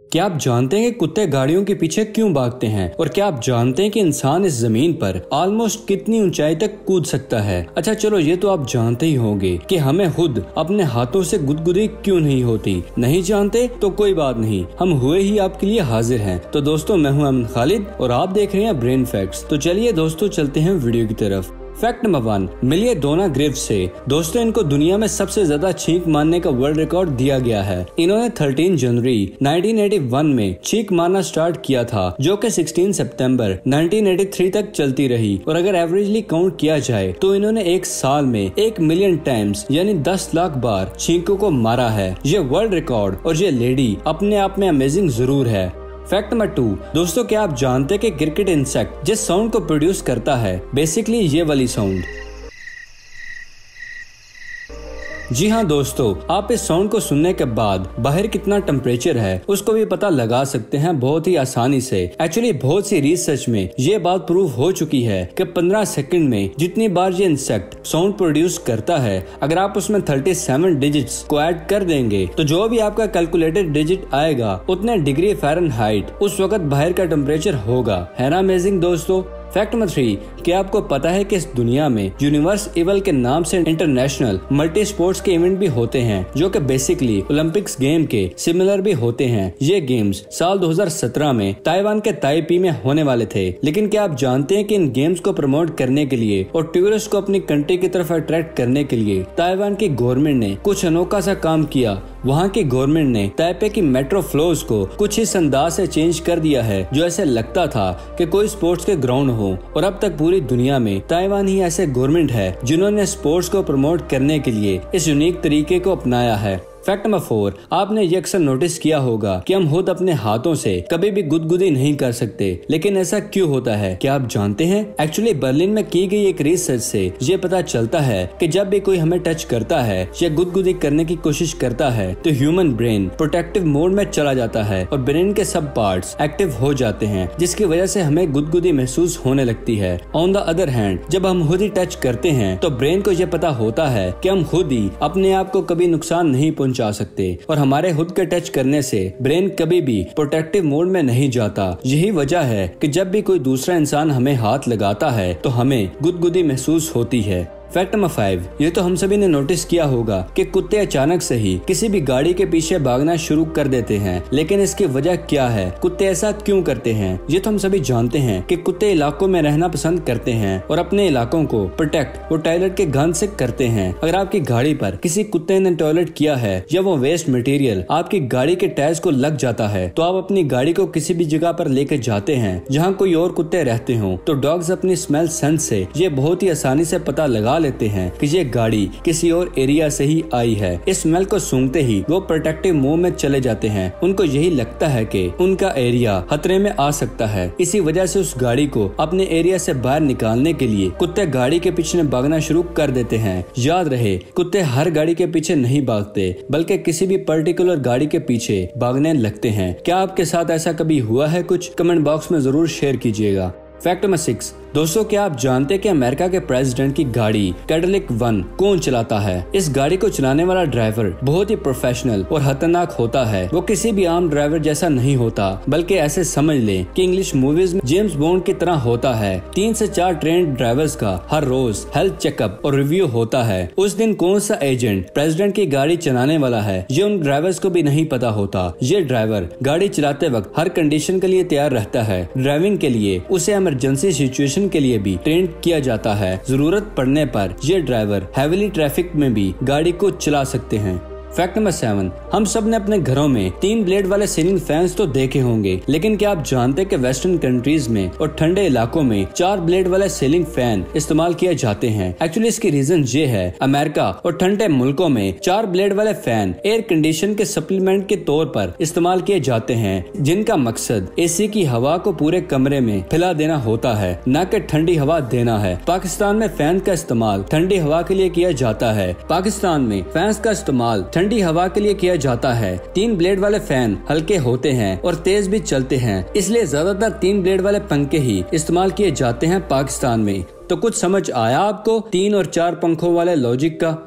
क्या आप जानते हैं कि कुत्ते गाड़ियों के पीछे क्यों भागते हैं? और क्या आप जानते हैं कि इंसान इस जमीन पर ऑलमोस्ट कितनी ऊंचाई तक कूद सकता है? अच्छा चलो ये तो आप जानते ही होंगे कि हमें खुद अपने हाथों से गुदगुदी क्यों नहीं होती। नहीं जानते तो कोई बात नहीं, हम हुए ही आपके लिए हाजिर हैं। तो दोस्तों मैं हूं अमन खालिद और आप देख रहे हैं ब्रेन फैक्ट्स। तो चलिए दोस्तों चलते हैं वीडियो की तरफ। फैक्ट नंबर 1, मिलियडोना ग्रिफ से। दोस्तों इनको दुनिया में सबसे ज्यादा छींक मारने का वर्ल्ड रिकॉर्ड दिया गया है। इन्होंने 13 जनवरी 1981 में छींक मारना स्टार्ट किया था, जो कि 16 सितंबर 1983 तक चलती रही। और अगर एवरेजली काउंट किया जाए तो इन्होंने एक साल में 1 मिलियन टाइम्स यानी 10 लाख बार छींकों को मारा है। ये वर्ल्ड रिकॉर्ड और ये लेडी अपने आप में अमेजिंग जरूर है। फैक्ट नंबर 2, दोस्तों क्या आप जानते हैं कि क्रिकेट इंसेक्ट जिस साउंड को प्रोड्यूस करता है बेसिकली ये वाली साउंड। जी हाँ दोस्तों, आप इस साउंड को सुनने के बाद बाहर कितना टेम्परेचर है उसको भी पता लगा सकते हैं बहुत ही आसानी से। एक्चुअली बहुत सी रिसर्च में ये बात प्रूव हो चुकी है कि 15 सेकंड में जितनी बार ये इंसेक्ट साउंड प्रोड्यूस करता है, अगर आप उसमें 37 डिजिट्स को ऐड कर देंगे तो जो भी आपका कैलकुलेटेड डिजिट आएगा उतने डिग्री फ़ारेनहाइट उस वक्त बाहर का टेम्परेचर होगा। है ना अमेजिंग दोस्तों। फैक्ट नंबर 3, क्या आपको पता है कि इस दुनिया में यूनिवर्स इवल के नाम से इंटरनेशनल मल्टी स्पोर्ट्स के इवेंट भी होते हैं, जो कि बेसिकली ओलंपिक्स गेम के सिमिलर भी होते हैं। ये गेम्स साल 2017 में ताइवान के ताइपी में होने वाले थे। लेकिन क्या आप जानते हैं कि इन गेम्स को प्रमोट करने के लिए और टूरिस्ट को अपनी कंट्री की तरफ अट्रैक्ट करने के लिए ताइवान की गवर्नमेंट ने कुछ अनोखा सा काम किया। वहाँ की गवर्नमेंट ने ताइपे की मेट्रो फ्लोस को कुछ इस अंदाज से चेंज कर दिया है जो ऐसे लगता था कि कोई स्पोर्ट्स के ग्राउंड हो। और अब तक पूरी दुनिया में ताइवान ही ऐसे गवर्नमेंट है जिन्होंने स्पोर्ट्स को प्रमोट करने के लिए इस यूनिक तरीके को अपनाया है। फैक्ट नंबर 4, आपने ये अक्सर नोटिस किया होगा कि हम खुद अपने हाथों से कभी भी गुदगुदी नहीं कर सकते, लेकिन ऐसा क्यों होता है क्या आप जानते हैं? एक्चुअली बर्लिन में की गई एक रिसर्च से ये पता चलता है कि जब भी कोई हमें टच करता है या गुदगुदी करने की कोशिश करता है तो ह्यूमन ब्रेन प्रोटेक्टिव मोड में चला जाता है और ब्रेन के सब पार्ट्स एक्टिव हो जाते हैं, जिसकी वजह से हमें गुदगुदी महसूस होने लगती है। ऑन द अदर हैंड, जब हम खुद ही टच करते हैं तो ब्रेन को ये पता होता है कि हम खुद ही अपने आप को कभी नुकसान नहीं पहुंचा सकते और हमारे खुद के टच करने से ब्रेन कभी भी प्रोटेक्टिव मोड में नहीं जाता। यही वजह है कि जब भी कोई दूसरा इंसान हमें हाथ लगाता है तो हमें गुदगुदी महसूस होती है। फैक्ट नंबर 5, ये तो हम सभी ने नोटिस किया होगा कि कुत्ते अचानक से ही किसी भी गाड़ी के पीछे भागना शुरू कर देते हैं, लेकिन इसकी वजह क्या है? कुत्ते ऐसा क्यों करते हैं? ये तो हम सभी जानते हैं कि कुत्ते इलाकों में रहना पसंद करते हैं और अपने इलाकों को प्रोटेक्ट वो टॉयलेट के गंद से करते हैं। अगर आपकी गाड़ी पर किसी कुत्ते ने टॉयलेट किया है या वो वेस्ट मटेरियल आपकी गाड़ी के टायर्स को लग जाता है तो आप अपनी गाड़ी को किसी भी जगह पर लेकर जाते हैं जहाँ कोई और कुत्ते रहते हो, तो डॉग्स अपनी स्मेल सेंस से ये बहुत ही आसानी से पता लगा लेते हैं कि ये गाड़ी किसी और एरिया से ही आई है। इस स्मेल को सूंघते ही वो प्रोटेक्टिव मोड में चले जाते हैं। उनको यही लगता है कि उनका एरिया खतरे में आ सकता है। इसी वजह से उस गाड़ी को अपने एरिया से बाहर निकालने के लिए कुत्ते गाड़ी के पीछे भागना शुरू कर देते हैं। याद रहे, कुत्ते हर गाड़ी के पीछे नहीं भागते बल्कि किसी भी पर्टिकुलर गाड़ी के पीछे भागने लगते हैं। क्या आपके साथ ऐसा कभी हुआ है? कुछ कमेंट बॉक्स में जरूर शेयर कीजिएगा। फैक्ट नंबर 6, दोस्तों क्या आप जानते हैं कि अमेरिका के प्रेसिडेंट की गाड़ी कैडिलैक 1 कौन चलाता है? इस गाड़ी को चलाने वाला ड्राइवर बहुत ही प्रोफेशनल और खतरनाक होता है। वो किसी भी आम ड्राइवर जैसा नहीं होता, बल्कि ऐसे समझ ले कि इंग्लिश मूवीज में जेम्स बॉन्ड की तरह होता है। 3 से 4 ट्रेंड ड्राइवर्स का हर रोज हेल्थ चेकअप और रिव्यू होता है। उस दिन कौन सा एजेंट प्रेसिडेंट की गाड़ी चलाने वाला है ये उन ड्राइवर्स को भी नहीं पता होता। ये ड्राइवर गाड़ी चलाते वक्त हर कंडीशन के लिए तैयार रहता है। ड्राइविंग के लिए उसे इमरजेंसी सिचुएशन के लिए भी ट्रेन किया जाता है। जरूरत पड़ने पर ये ड्राइवर हैवीली ट्रैफिक में भी गाड़ी को चला सकते हैं। फैक्ट नंबर 7, हम सब ने अपने घरों में 3 ब्लेड वाले सीलिंग फैंस तो देखे होंगे, लेकिन क्या आप जानते हैं कि वेस्टर्न कंट्रीज में और ठंडे इलाकों में 4 ब्लेड वाले सीलिंग फैन इस्तेमाल किए जाते हैं? एक्चुअली इसकी रीजन ये है, अमेरिका और ठंडे मुल्कों में 4 ब्लेड वाले फैन एयर कंडीशन के सप्लीमेंट के तौर पर इस्तेमाल किए जाते हैं, जिनका मकसद एसी की हवा को पूरे कमरे में फैला देना होता है, न कि ठंडी हवा देना है। पाकिस्तान में फैन का इस्तेमाल ठंडी हवा के लिए किया जाता है। पाकिस्तान में फैंस का इस्तेमाल ठंडी हवा के लिए किया जाता है। 3 ब्लेड वाले फैन हल्के होते हैं और तेज भी चलते हैं, इसलिए ज्यादातर 3 ब्लेड वाले पंखे ही इस्तेमाल किए जाते हैं पाकिस्तान में। तो कुछ समझ आया आपको 3 और 4 पंखों वाले लॉजिक का?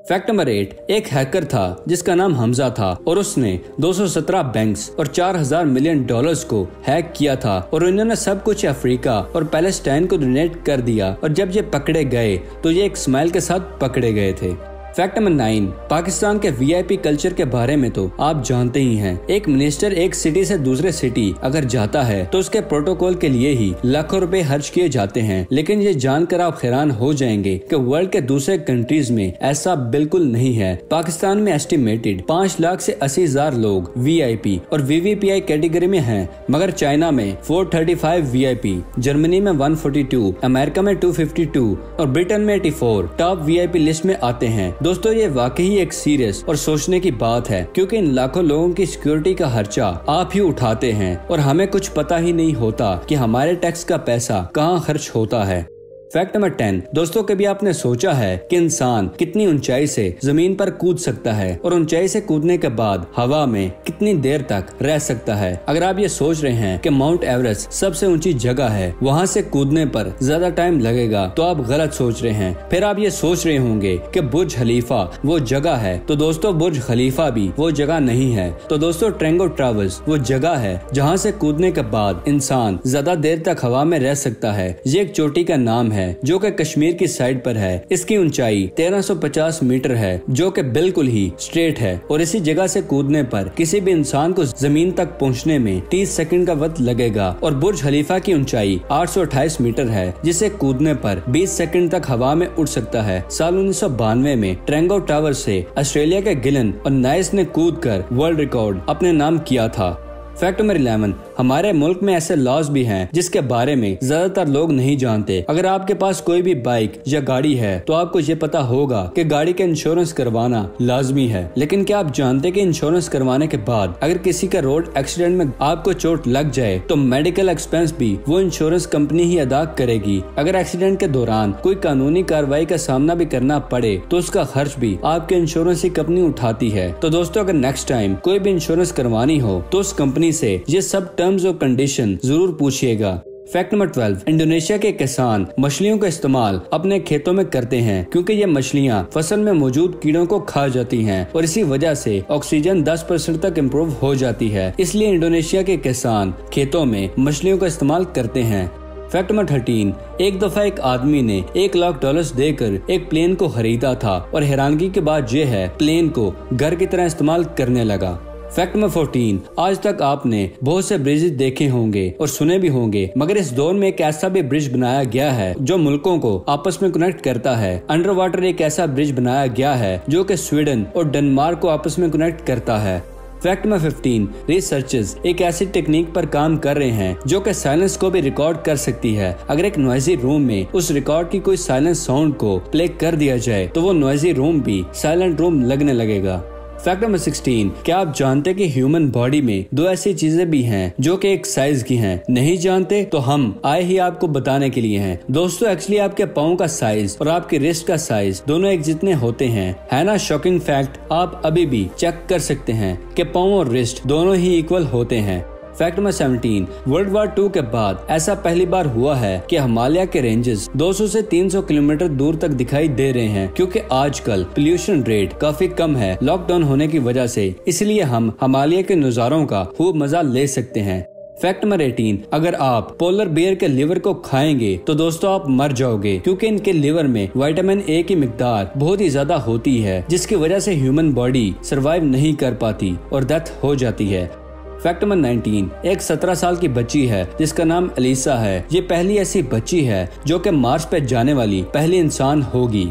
फैक्ट नंबर 8, एक हैकर था जिसका नाम हमजा था और उसने 217 बैंक्स और 4000 मिलियन डॉलर्स को हैक किया था और इन्होंने सब कुछ अफ्रीका और पैलेस्टाइन को डोनेट कर दिया और जब ये पकड़े गए तो ये एक स्माइल के साथ पकड़े गए थे। फैक्ट नंबर 9, पाकिस्तान के वीआईपी कल्चर के बारे में तो आप जानते ही हैं। एक मिनिस्टर एक सिटी से दूसरे सिटी अगर जाता है तो उसके प्रोटोकॉल के लिए ही लाखों रुपए खर्च किए जाते हैं, लेकिन ये जानकर आप हैरान हो जाएंगे कि वर्ल्ड के दूसरे कंट्रीज में ऐसा बिल्कुल नहीं है। पाकिस्तान में एस्टिमेटेड 5 लाख से 80,000 लोग वीआईपी और वीवीपीआई कैटेगरी में हैं, मगर चाइना में 435 वीआईपी, जर्मनी में 142, अमेरिका में 252 और ब्रिटेन में 84 टॉप वीआईपी लिस्ट में आते हैं। दोस्तों ये वाकई एक सीरियस और सोचने की बात है, क्योंकि इन लाखों लोगों की सिक्योरिटी का खर्चा आप ही उठाते हैं और हमें कुछ पता ही नहीं होता कि हमारे टैक्स का पैसा कहाँ खर्च होता है। फैक्ट नंबर 10, दोस्तों कभी आपने सोचा है कि इंसान कितनी ऊंचाई से जमीन पर कूद सकता है और ऊंचाई से कूदने के बाद हवा में कितनी देर तक रह सकता है? अगर आप ये सोच रहे हैं कि माउंट एवरेस्ट सबसे ऊंची जगह है, वहाँ से कूदने पर ज्यादा टाइम लगेगा, तो आप गलत सोच रहे हैं। फिर आप ये सोच रहे होंगे कि बुर्ज खलीफा वो जगह है, तो दोस्तों बुर्ज खलीफा भी वो जगह नहीं है। तो दोस्तों ट्रेंगो टावर्स वो जगह है जहाँ से कूदने के बाद इंसान ज्यादा देर तक हवा में रह सकता है। ये एक चोटी का नाम है जो कि कश्मीर की साइड पर है। इसकी ऊंचाई 1350 मीटर है जो कि बिल्कुल ही स्ट्रेट है और इसी जगह से कूदने पर किसी भी इंसान को जमीन तक पहुंचने में 30 सेकंड का वक्त लगेगा। और बुर्ज खलीफा की ऊंचाई 828 मीटर है जिसे कूदने पर 20 सेकंड तक हवा में उड़ सकता है। साल 1992 में ट्रेंगो टावर से ऑस्ट्रेलिया के गिलन और नाइस ने कूदकर वर्ल्ड रिकॉर्ड अपने नाम किया था। फैक्ट नंबर 11, हमारे मुल्क में ऐसे लॉज भी हैं जिसके बारे में ज्यादातर लोग नहीं जानते। अगर आपके पास कोई भी बाइक या गाड़ी है तो आपको ये पता होगा कि गाड़ी का इंश्योरेंस करवाना लाजमी है, लेकिन क्या आप जानते कि इंश्योरेंस करवाने के बाद अगर किसी का रोड एक्सीडेंट में आपको चोट लग जाए तो मेडिकल एक्सपेंस भी वो इंश्योरेंस कंपनी ही अदा करेगी। अगर एक्सीडेंट के दौरान कोई कानूनी कार्रवाई का सामना भी करना पड़े तो उसका खर्च भी आपके इंश्योरेंस की कंपनी उठाती है। तो दोस्तों अगर नेक्स्ट टाइम कोई भी इंश्योरेंस करवानी हो तो उस कंपनी से ये सब टर्म्स और कंडीशन जरूर पूछिएगा। फैक्ट नंबर 12, इंडोनेशिया के किसान मछलियों का इस्तेमाल अपने खेतों में करते हैं क्योंकि ये मछलियां फसल में मौजूद कीड़ों को खा जाती हैं और इसी वजह से ऑक्सीजन 10% तक इम्प्रूव हो जाती है। इसलिए इंडोनेशिया के किसान खेतों में मछलियों का इस्तेमाल करते हैं। फैक्ट नंबर 13, एक दफा एक आदमी ने $1 लाख देकर एक प्लेन को खरीदा था और हैरानगी की बात यह है प्लेन को घर की तरह इस्तेमाल करने लगा। फैक्ट नंबर 14, आज तक आपने बहुत से ब्रिज देखे होंगे और सुने भी होंगे, मगर इस दौर में एक ऐसा भी ब्रिज बनाया गया है जो मुल्कों को आपस में कनेक्ट करता है। अंडर वाटर एक ऐसा ब्रिज बनाया गया है जो कि स्वीडन और डेनमार्क को आपस में कनेक्ट करता है। फैक्ट नंबर 15, रिसर्चर्स एक ऐसी टेक्निक पर काम कर रहे हैं जो कि साइलेंस को भी रिकॉर्ड कर सकती है। अगर एक नॉइजी रूम में उस रिकॉर्ड की कोई साइलेंस साउंड को प्ले कर दिया जाए तो वो नॉइजी रूम भी साइलेंट रूम लगने लगेगा। फैक्ट नंबर 16, क्या आप जानते हैं कि ह्यूमन बॉडी में 2 ऐसी चीजें भी हैं जो कि एक साइज की हैं? नहीं जानते तो हम आए ही आपको बताने के लिए हैं। दोस्तों एक्चुअली आपके पाँव का साइज और आपके रिस्ट का साइज दोनों एक जितने होते हैं। है ना शॉकिंग फैक्ट? आप अभी भी चेक कर सकते हैं कि पाँव और रिस्ट दोनों ही इक्वल होते हैं। फैक्ट नंबर 17, वर्ल्ड वार 2 के बाद ऐसा पहली बार हुआ है कि हिमालय के रेंजेस 200 से 300 किलोमीटर दूर तक दिखाई दे रहे हैं क्योंकि आजकल पोल्यूशन रेट काफी कम है लॉकडाउन होने की वजह से, इसलिए हम हिमालय के नजारों का खूब मजा ले सकते हैं। फैक्ट नंबर 18, अगर आप पोलर बेयर के लिवर को खाएंगे तो दोस्तों आप मर जाओगे क्योंकि इनके लिवर में विटामिन ए की मिकदार बहुत ही ज्यादा होती है जिसकी वजह से ह्यूमन बॉडी सर्वाइव नहीं कर पाती और डेथ हो जाती है। फैक्ट नंबर 19, एक 17 साल की बच्ची है जिसका नाम एलिसा है। ये पहली ऐसी बच्ची है जो कि मार्स पे जाने वाली पहली इंसान होगी।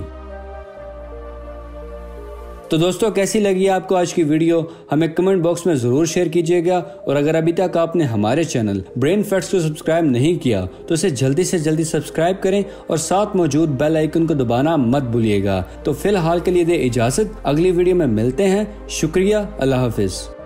तो दोस्तों कैसी लगी आपको आज की वीडियो हमें कमेंट बॉक्स में जरूर शेयर कीजिएगा और अगर अभी तक आपने हमारे चैनल ब्रेन फैक्ट्स को सब्सक्राइब नहीं किया तो इसे जल्दी से जल्दी सब्सक्राइब करें और साथ मौजूद बेल आइकन को दबाना मत भूलिएगा। तो फिलहाल के लिए दे इजाजत, अगली वीडियो में मिलते हैं। शुक्रिया, अल्लाह हाफिज।